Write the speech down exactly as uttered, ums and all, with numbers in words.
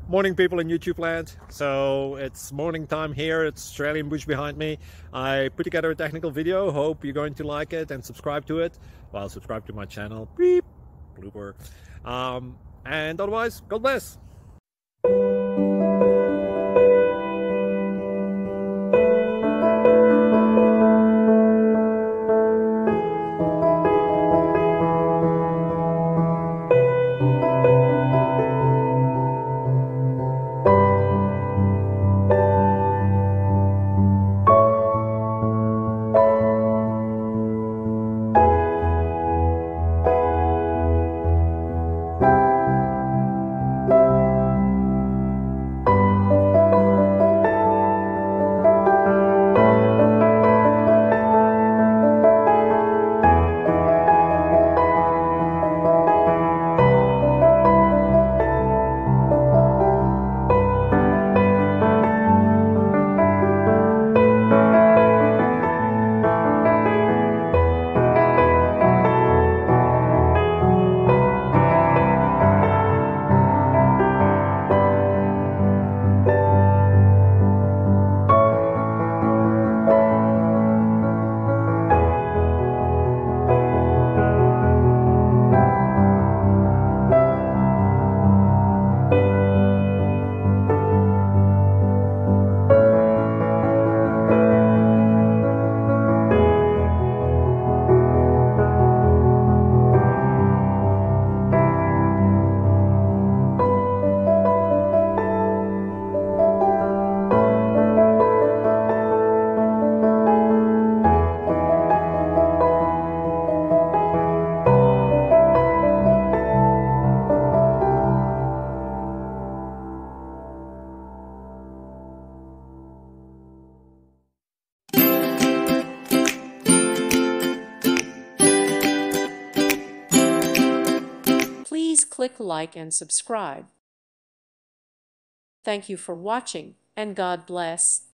Morning, people in YouTube land. So it's morning time here. It's Australian bush behind me. I put together a technical video. Hope you're going to like it and subscribe to it. Well, subscribe to my channel. Beep, blooper. Um, and otherwise, God bless. Please click like and subscribe. Thank you for watching, and God bless.